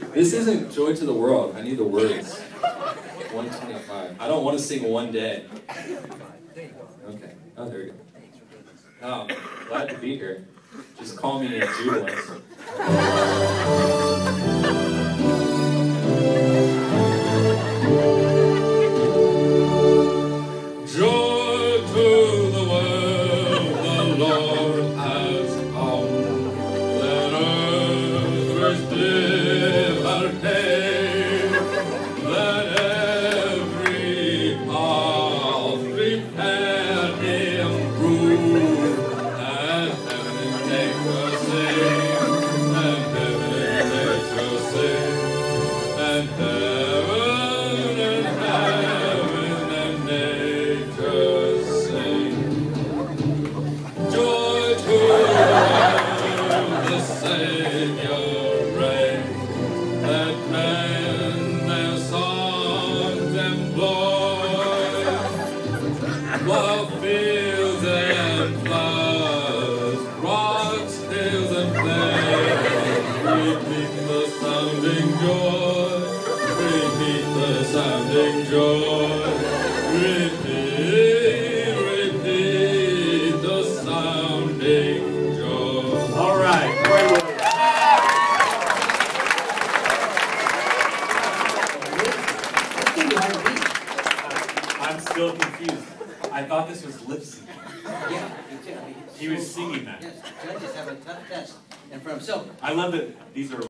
This isn't Joy to the World. I need the words. 125. I don't want to sing One Day. Okay. Oh, there we go. Oh, glad to be here. Just call me a jubilant. Joy to the world, the Lord has come. Let earth receive her day. Let every heart prepare Him room. And heaven and nature sing. And heaven and nature sing. And heaven and nature sing. Joy to the Savior reign. Let men their songs employ, while fields and flowers, rocks, hills and plains repeat the sounding joy. Repeat the sounding joy. Repeat the sounding joy. All right, Corey Williams. I'm still confused. I thought this was lip sync. Yeah, He was singing that. yes, judges have a tough test in front of himself. I love that these are